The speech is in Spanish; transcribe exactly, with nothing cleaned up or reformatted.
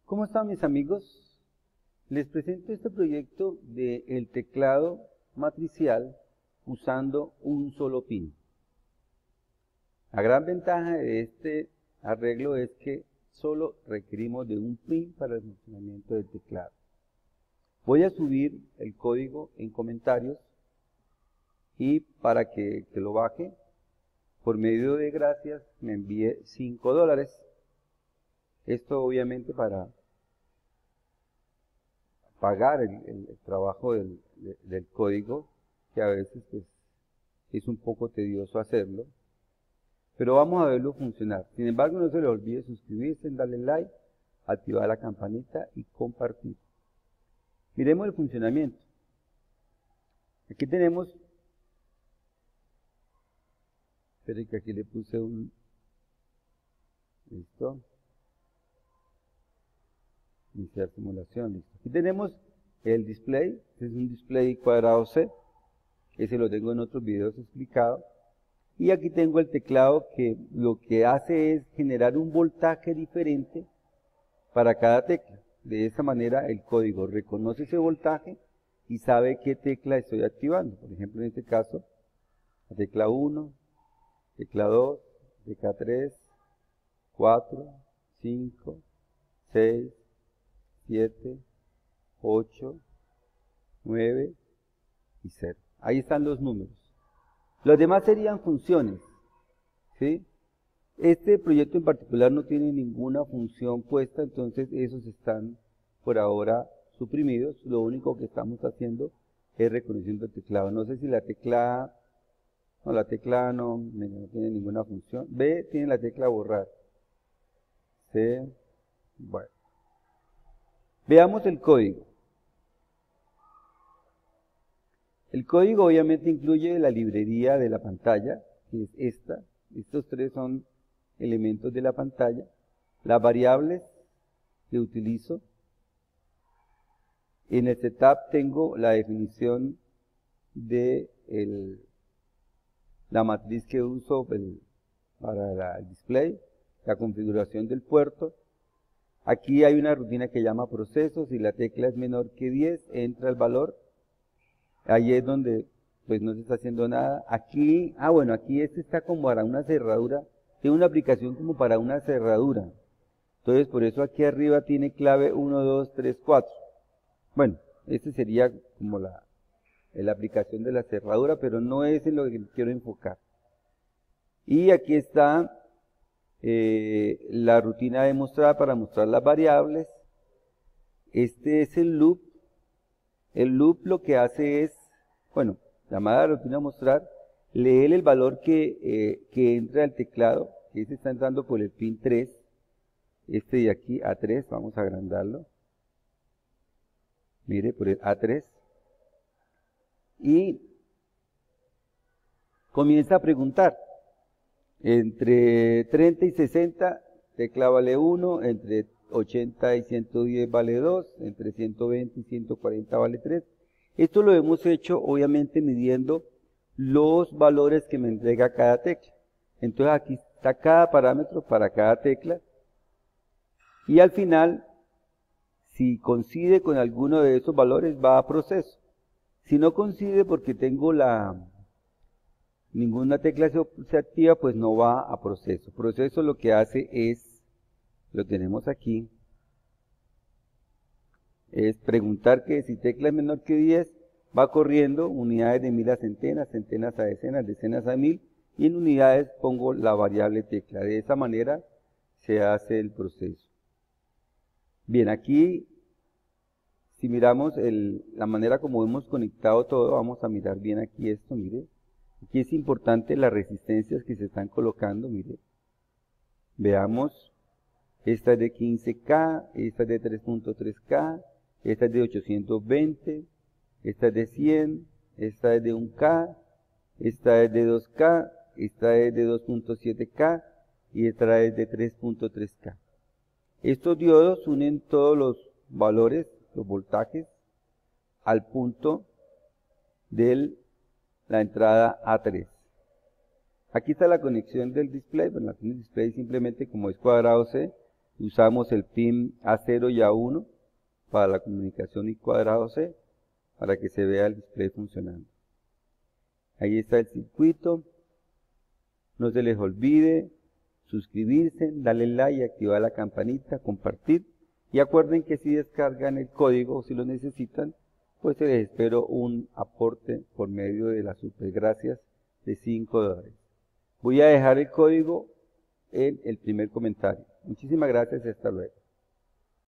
¿Cómo están mis amigos? Les presento este proyecto del teclado matricial usando un solo pin. La gran ventaja de este arreglo es que solo requerimos de un pin para el funcionamiento del teclado. Voy a subir el código en comentarios y para que, que lo baje, por medio de gracias me envíe cinco dólares. Esto obviamente para pagar el, el, el trabajo del, de, del código, que a veces pues, es un poco tedioso hacerlo, pero vamos a verlo funcionar. Sin embargo, no se les olvide suscribirse, darle like, activar la campanita y compartir. Miremos el funcionamiento. Aquí tenemos, esperen que aquí le puse un, listo, iniciar simulación, listo. Aquí tenemos el display, este es un display cuadrado C, ese lo tengo en otros videos explicado. Y aquí tengo el teclado que lo que hace es generar un voltaje diferente para cada tecla. De esa manera el código reconoce ese voltaje y sabe qué tecla estoy activando. Por ejemplo, en este caso, la tecla uno, tecla dos, tecla tres, cuatro, cinco, seis, siete, ocho, nueve y cero. Ahí están los números. Los demás serían funciones, ¿sí? Este proyecto en particular no tiene ninguna función puesta, entonces esos están por ahora suprimidos. Lo único que estamos haciendo es reconociendo el teclado. No sé si la tecla A, no, la tecla A no, no tiene ninguna función. B tiene la tecla borrar. C, bueno. Veamos el código. El código obviamente incluye la librería de la pantalla, que es esta. Estos tres son elementos de la pantalla. Las variables que utilizo. En el setup tengo la definición de el, la matriz que uso el, para la, el display, la configuración del puerto. Aquí hay una rutina que llama procesos. Si la tecla es menor que diez, entra el valor. Ahí es donde pues no se está haciendo nada. Aquí, ah bueno, aquí este está como para una cerradura. Tiene una aplicación como para una cerradura. Entonces por eso aquí arriba tiene clave uno, dos, tres, cuatro. Bueno, este sería como la, la aplicación de la cerradura, pero no es en lo que quiero enfocar. Y aquí está eh, la rutina de mostrar para mostrar las variables. Este es el loop. El loop lo que hace es, bueno, llamada rutina mostrar, leer el valor que, eh, que entra al teclado, que este está entrando por el pin tres, este de aquí A tres, vamos a agrandarlo, mire, por el A tres, y comienza a preguntar, entre treinta y sesenta, tecla vale uno, entre ochenta y ciento diez vale dos, entre ciento veinte y ciento cuarenta vale tres. Esto lo hemos hecho obviamente midiendo los valores que me entrega cada tecla. Entonces aquí está cada parámetro para cada tecla. Y al final, si coincide con alguno de esos valores, va a proceso. Si no coincide porque tengo la ninguna tecla se activa, pues no va a proceso. Proceso lo que hace es, lo tenemos aquí, es preguntar que si tecla es menor que diez, va corriendo unidades de mil a centenas, centenas a decenas, decenas a mil, y en unidades pongo la variable tecla. De esa manera se hace el proceso. Bien, aquí, si miramos el, la manera como hemos conectado todo, vamos a mirar bien aquí esto, mire. Aquí es importante las resistencias que se están colocando, mire. Veamos. Esta es de quince K, esta es de tres punto tres K, esta es de ochocientos veinte, esta es de cien, esta es de un K, esta es de dos K, esta es de dos punto siete K y esta es de tres punto tres K. Estos diodos unen todos los valores, los voltajes, al punto de la entrada A tres. Aquí está la conexión del display. Bueno, aquí el display simplemente como es cuadrado C, Usamos el pin A cero y A uno para la comunicación y cuadrado C, para que se vea el display funcionando. Ahí está el circuito. No se les olvide suscribirse, darle like, activar la campanita, compartir. Y acuerden que si descargan el código o si lo necesitan, pues les espero un aporte por medio de las supergracias de cinco dólares. Voy a dejar el código en el primer comentario. Muchísimas gracias y hasta luego.